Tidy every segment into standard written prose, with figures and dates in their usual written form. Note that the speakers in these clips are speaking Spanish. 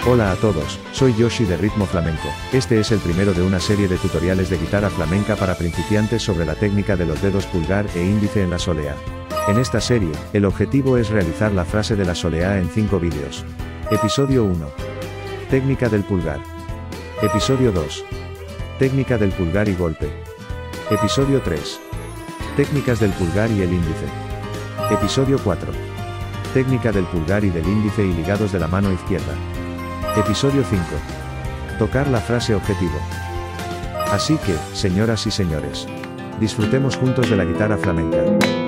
Hola a todos, soy Yoshi de Ritmo Flamenco. Este es el primero de una serie de tutoriales de guitarra flamenca para principiantes sobre la técnica de los dedos pulgar e índice en la solea. En esta serie, el objetivo es realizar la frase de la solea en 5 vídeos. Episodio 1. Técnica del pulgar. Episodio 2. Técnica del pulgar y golpe. Episodio 3. Técnicas del pulgar y el índice. Episodio 4. Técnica del pulgar y del índice y ligados de la mano izquierda. Episodio 5. Tocar la frase objetivo. Así que, señoras y señores, disfrutemos juntos de la guitarra flamenca.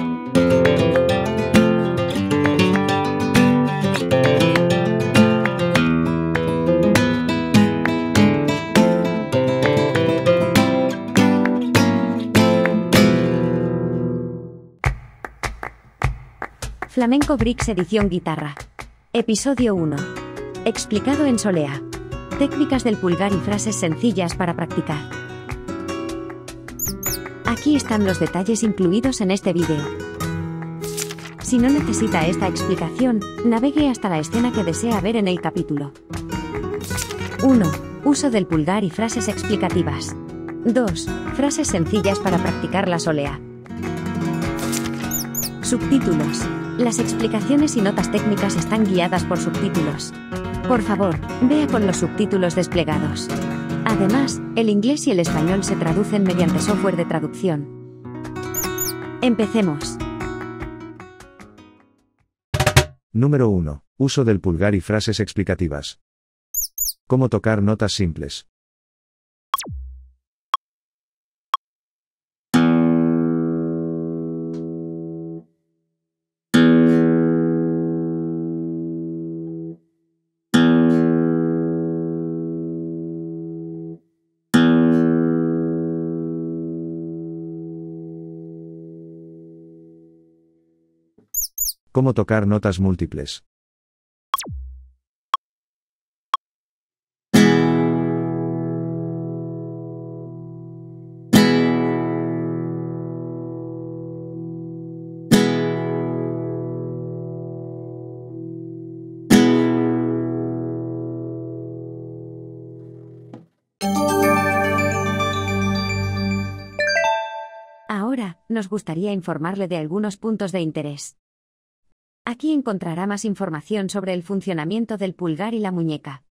Flamenco Bricks edición guitarra. Episodio 1. Explicado en solea. Técnicas del pulgar y frases sencillas para practicar. Aquí están los detalles incluidos en este vídeo. Si no necesita esta explicación, navegue hasta la escena que desea ver en el capítulo. 1. Uso del pulgar y frases explicativas. 2. Frases sencillas para practicar la solea. Subtítulos. Las explicaciones y notas técnicas están guiadas por subtítulos. Por favor, vea con los subtítulos desplegados. Además, el inglés y el español se traducen mediante software de traducción. Empecemos. Número 1. Uso del pulgar y frases explicativas. Cómo tocar notas simples. Cómo tocar notas múltiples. Ahora, nos gustaría informarle de algunos puntos de interés. Aquí encontrará más información sobre el funcionamiento del pulgar y la muñeca.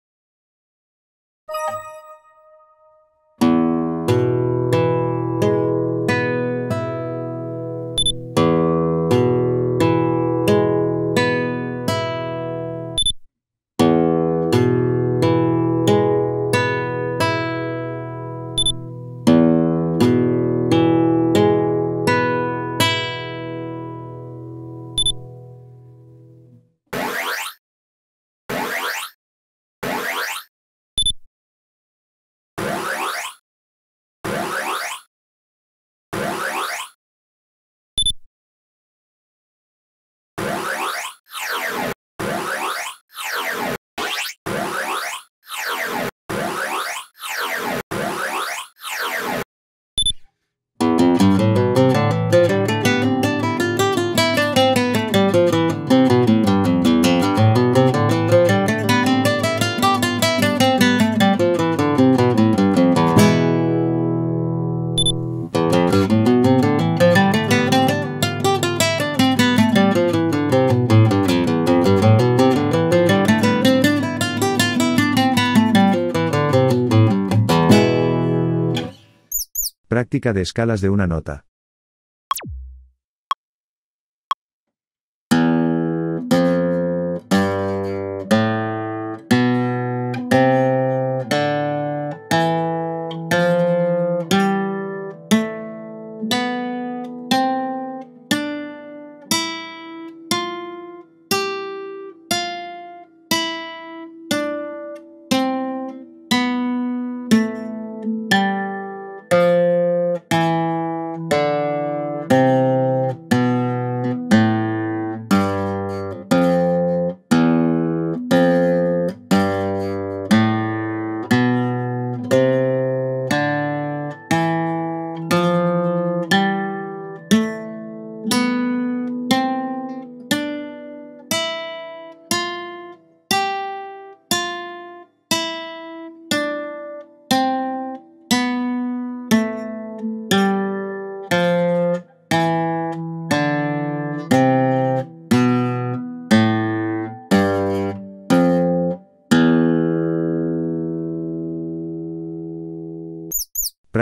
Práctica de escalas de una nota.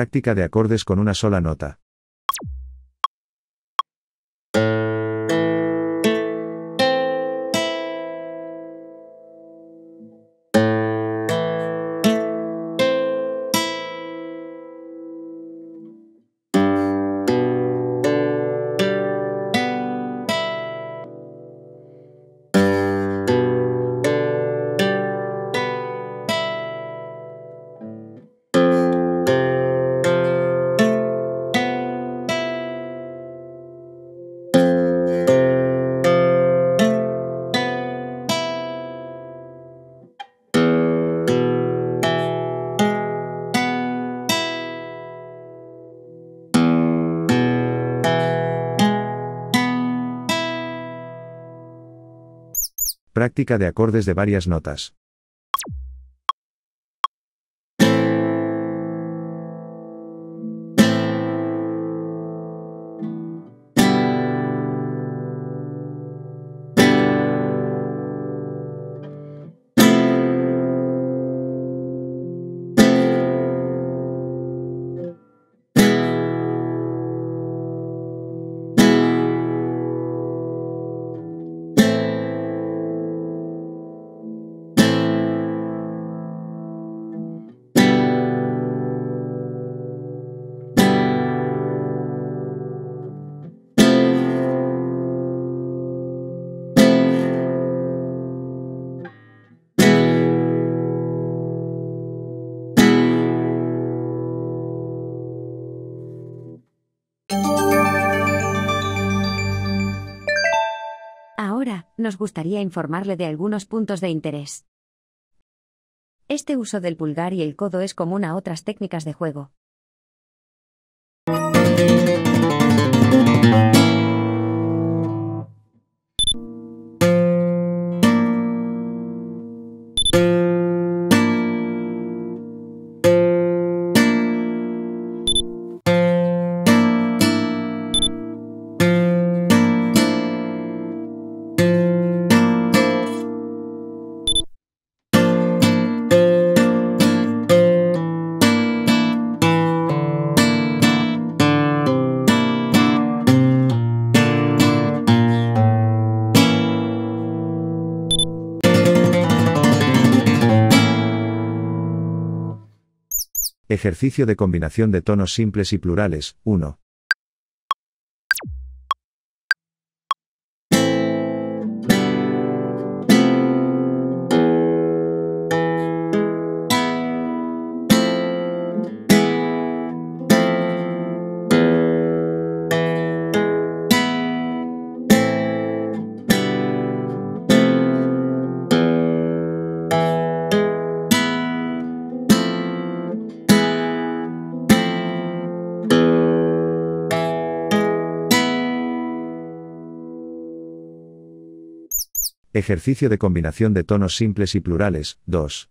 Práctica de acordes con una sola nota. Práctica de acordes de varias notas. Ahora, nos gustaría informarle de algunos puntos de interés. Este uso del pulgar y el codo es común a otras técnicas de juego. Ejercicio de combinación de tonos simples y plurales, 1. Ejercicio de combinación de tonos simples y plurales, 2.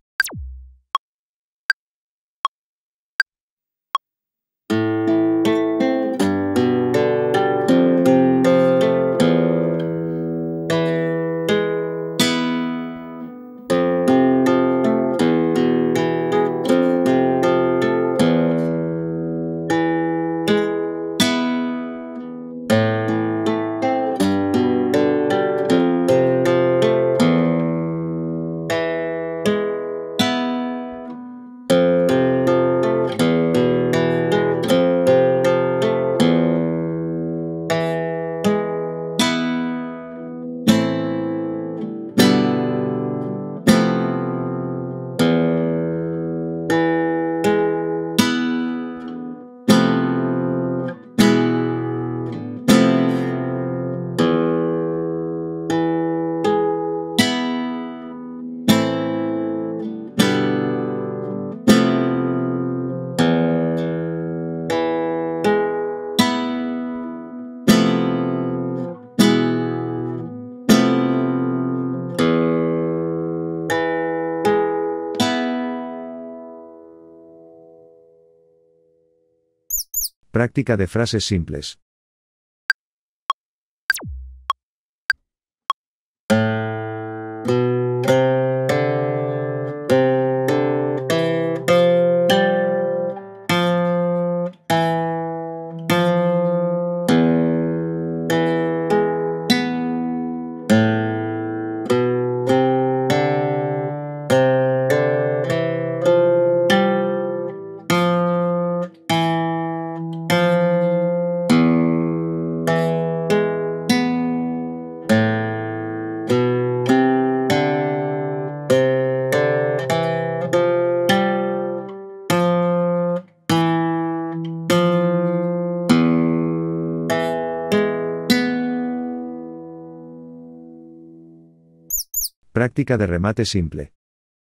Práctica de frases simples. Práctica de remate simple.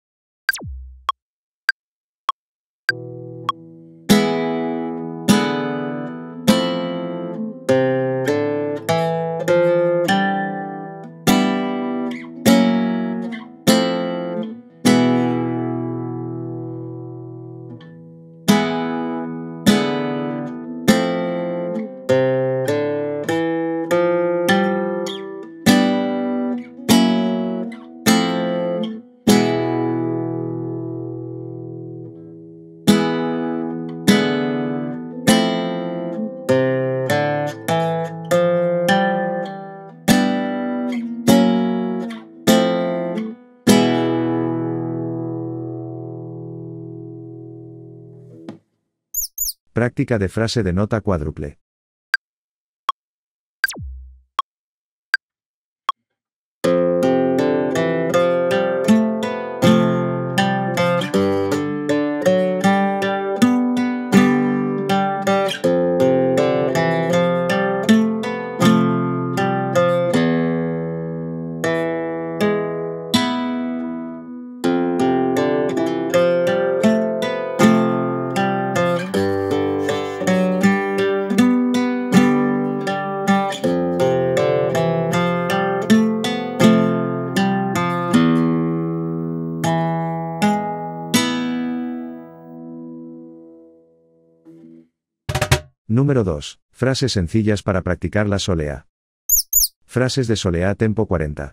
Práctica de frase de nota cuádruple. Número 2. Frases sencillas para practicar la solea. Frases de solea tempo 40.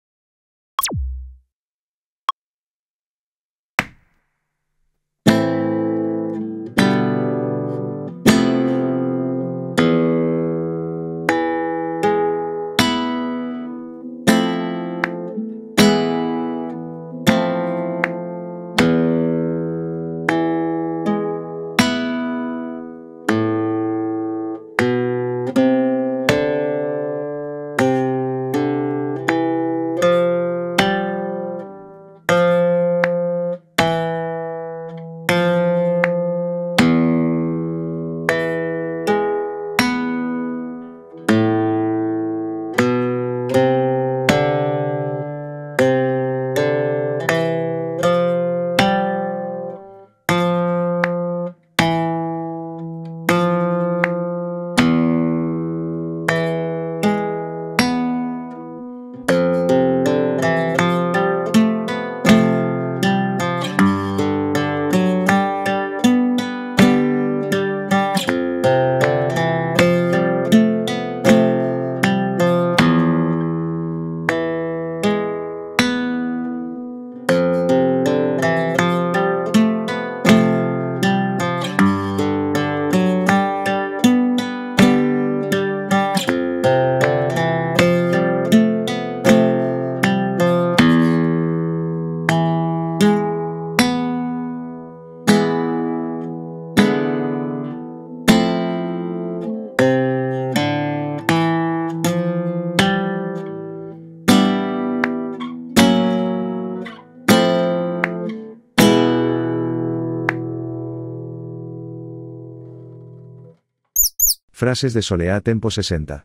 Frases de solea tempo 60.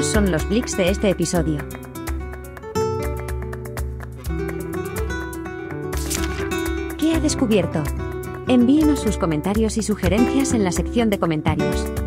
Estos son los clics de este episodio. ¿Qué ha descubierto? Envíenos sus comentarios y sugerencias en la sección de comentarios.